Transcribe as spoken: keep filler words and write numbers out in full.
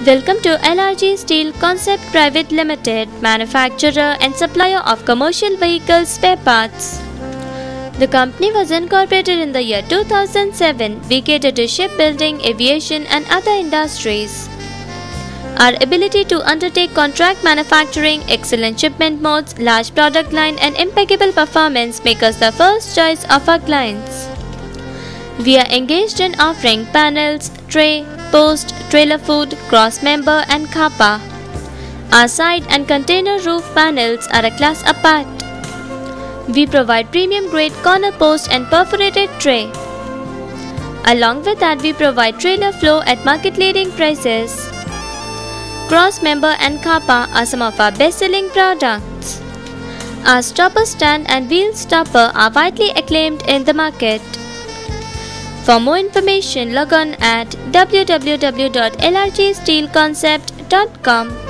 Welcome to L R G Steel Concept Private Limited, manufacturer and supplier of commercial vehicle spare parts. The company was incorporated in the year two thousand seven. We cater to shipbuilding, aviation and other industries. Our ability to undertake contract manufacturing, excellent shipment modes, large product line and impeccable performance make us the first choice of our clients. We are engaged in offering panels, tray, post, trailer foot, cross member and kappa. Our side and container roof panels are a class apart. We provide premium grade corner post and perforated tray. Along with that, we provide trailer floor at market leading prices. Cross member and kappa are some of our best selling products. Our stopper stand and wheel stopper are widely acclaimed in the market. For more information, log on at w w w dot l r g steel concept dot com.